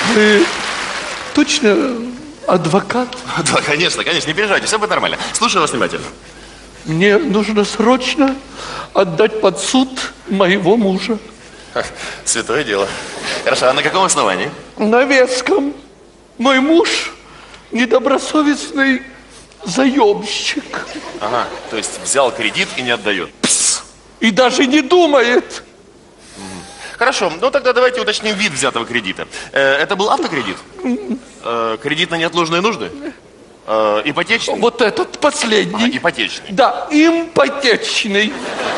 Вы точно адвокат? Да, конечно, не переживайте, все будет нормально. Слушаю вас внимательно. Мне нужно срочно отдать под суд моего мужа. Святое дело. Хорошо, а на каком основании? На веском. Мой муж недобросовестный заемщик. Ага, то есть взял кредит и не отдает. Пс, и даже не думает. Хорошо, ну тогда давайте уточним вид взятого кредита. Это был автокредит? Кредит на неотложные нужды? Ипотечный? Вот этот последний. Ипотечный. Да, ипотечный.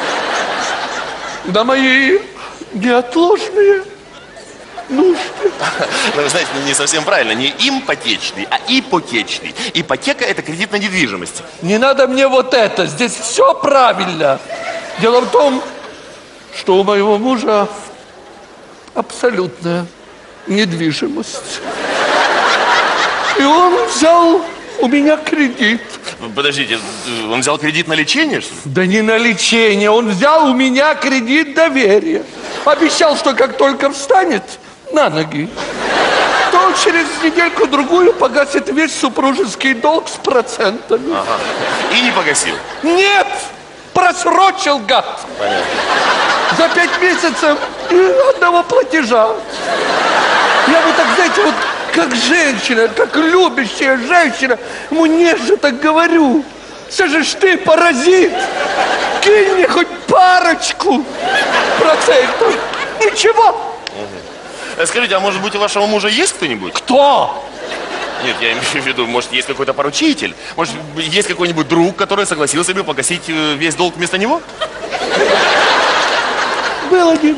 На мои неотложные нужды. Но вы знаете, не совсем правильно. Не ипотечный, а ипотечный. Ипотека – это кредит на недвижимость. Не надо мне вот это. Здесь все правильно. Дело в том, что у моего мужа абсолютная недвижимость. И он взял у меня кредит. Подождите, он взял кредит на лечение, что ли? Да не на лечение, он взял у меня кредит доверия. Обещал, что как только встанет на ноги, то он через недельку-другую погасит весь супружеский долг с процентами. Ага. И не погасил? Нет! Просрочил, гад! Понятно. За 5 месяцев и одного платежа. Я бы так, знаете, вот как женщина, как любящая женщина, ему нежно так говорю. Скажешь, ты паразит, кинь мне хоть парочку процентов. Ничего. Скажите, а может быть у вашего мужа есть кто-нибудь? Кто? Нет, я имею в виду, может, есть какой-то поручитель? Может, есть какой-нибудь друг, который согласился бы погасить весь долг вместо него? Был один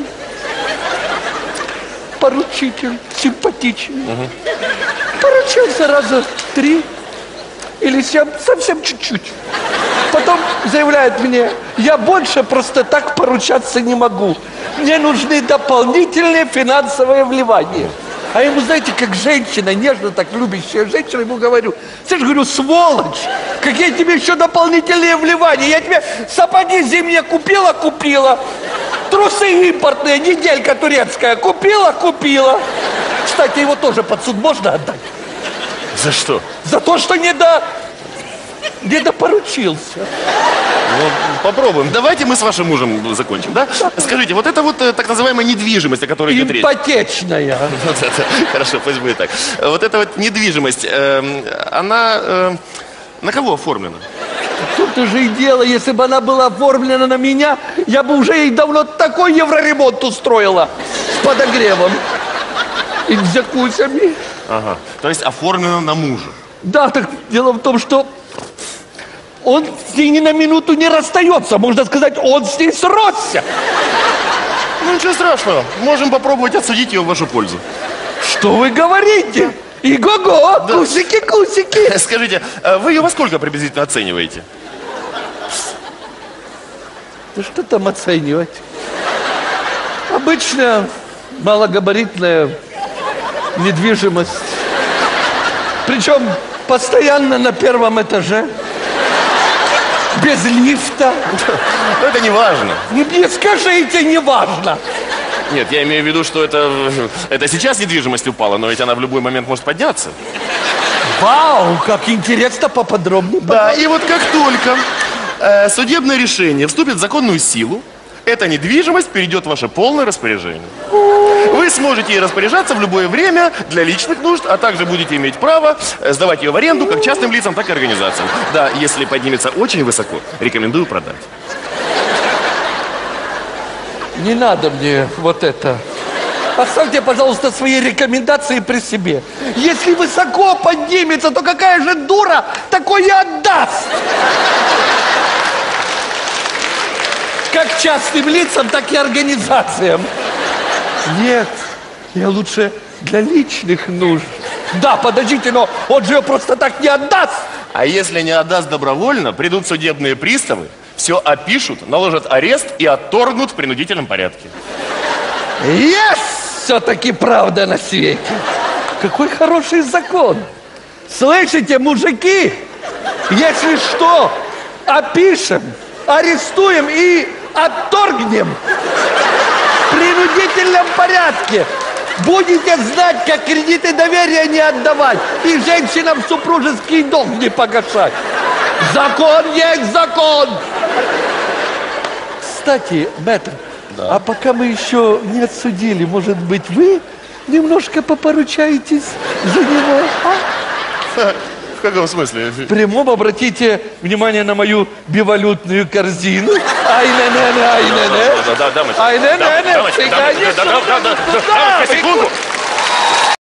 поручитель, симпатичный. Поручился раза 3 или 7, совсем чуть-чуть. Потом заявляет мне, я больше просто так поручаться не могу. Мне нужны дополнительные финансовые вливания. А ему, знаете, как женщина, нежно так любящая женщина, ему говорю, слышь, говорю, сволочь, какие тебе еще дополнительные вливания? Я тебе сапоги зимние купила. Трусы импортные, неделька турецкая, купила. Кстати, его тоже под суд можно отдать? За что? За то, что не допоручился. Ну, попробуем. Давайте мы с вашим мужем закончим, да? Скажите, вот это вот так называемая недвижимость, о которой идет речь. Ипотечная. Вот это. Хорошо, пусть будет так. Вот эта вот недвижимость, она на кого оформлена? Тут же и дело, если бы она была оформлена на меня, я бы уже ей давно такой евроремонт устроила с подогревом и джакузями. Ага, то есть оформлена на мужа. Да, так дело в том, что он с ней ни на минуту не расстается. Можно сказать, он с ней сросся. Ну, ничего страшного. Можем попробовать отсудить ее в вашу пользу. Что вы говорите? Иго-го, да. Кусики. Скажите, вы ее во сколько приблизительно оцениваете? Да что там оценивать? Обычно малогабаритная недвижимость. Причем постоянно на 1-м этаже. Без лифта. Но это не важно. Не скажите, не важно. Нет, я имею в виду, что это сейчас недвижимость упала, но ведь она в любой момент может подняться. Вау, как интересно, поподробнее. Да, и вот как только судебное решение вступит в законную силу, эта недвижимость перейдет в ваше полное распоряжение. Вы сможете ей распоряжаться в любое время для личных нужд, а также будете иметь право сдавать ее в аренду как частным лицам, так и организациям. Да, если поднимется очень высоко, рекомендую продать. Не надо мне вот это. Оставьте, пожалуйста, свои рекомендации при себе. Если высоко поднимется, то какая же дура такое отдаст? Как частным лицам, так и организациям. Нет, я лучше для личных нужд. Да, подождите, но он же ее просто так не отдаст. А если не отдаст добровольно, придут судебные приставы, все опишут, наложат арест и отторгнут в принудительном порядке. Yes! Все-таки правда на свете. Какой хороший закон. Слышите, мужики? Если что, опишем, арестуем и отторгнем в принудительном порядке. будете знать, как кредиты доверия не отдавать и женщинам супружеский долг не погашать. Закон есть закон. Кстати, мэтр, а пока мы еще не отсудили, может быть, вы немножко попоручаетесь за него, а? В каком смысле? В прямом обратите внимание на мою бивалютную корзину. Ай-не-не-не, ай-не-не. Да, дамочка. Ай-не-не-не, Дамочка, фига не дамочка, шутка. дамочка, секунду.